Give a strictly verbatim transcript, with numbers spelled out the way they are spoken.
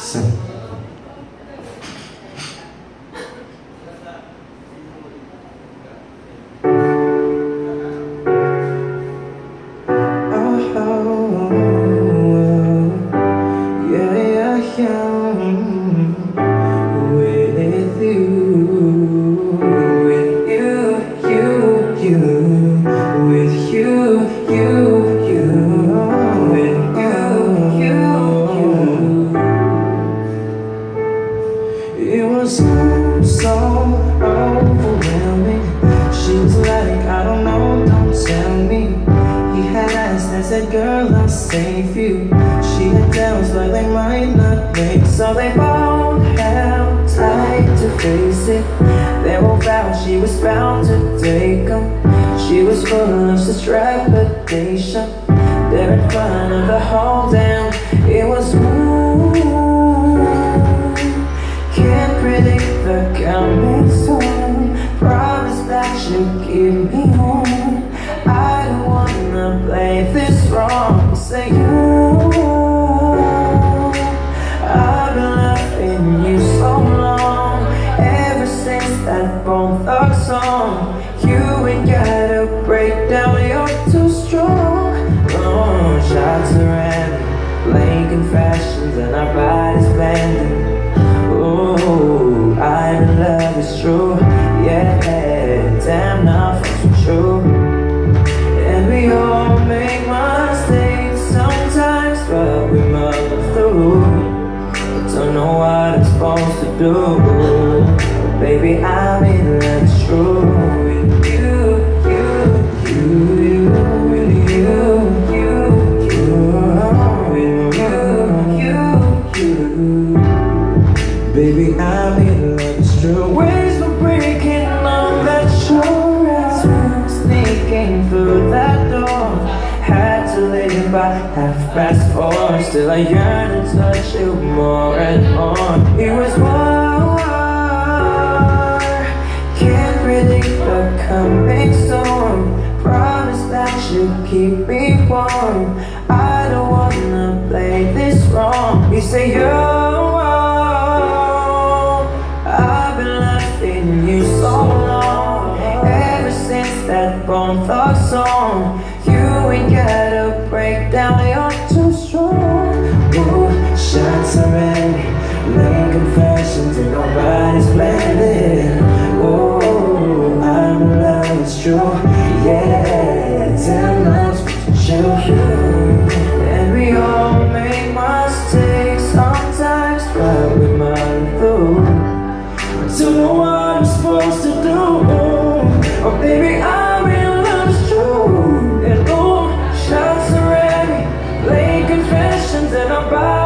Sing. So, so overwhelming. She was like, I don't know, don't tell me. He had asked, I said, girl, I'll save you. She had doubts, but they might not make. So they both held tight to face it. They were vowed she was bound to take them. She was full of such trepidation. There in front of the whole damn, it was ooh. Can't predict the coming soon. Promise that you'll keep me home. I don't wanna play this wrong. Say you, I've been loving you so long. Ever since that Bone Thugs song. You ain't gotta break down, you're too strong. Long shots around, playing confessions, and our bodies blending. Oh, I'm in love, it's true. Yeah, damn, nothing's true. And we all make mistakes sometimes, but we muddle through. I don't know what I'm supposed to do, but baby, I'm in love, it's true. With you, you, you, you, with you, you, you, with you, you, you. Baby, I'm in love, it's true. Ways for breaking on that shore. Sneaking through that door. Had to leave by half past four. Still I yearn to touch you more and more. It was war. Can't predict the coming storm. Promise that you'll keep me warm. I don't wanna play this wrong. You say you're you so long. Ever since that Bone Thugs song. You ain't gotta break down, you're too strong. Ooh, shots are ready, laying confessions and nobody's blending. Oh, I'm in love, it's true. Yeah, damn, love's true. And we all make mistakes sometimes, but we muddle through. Don't know what I'm supposed to do. Oh baby, I'm in love, it's true. And oh, shots are ready, playing confessions and our bodies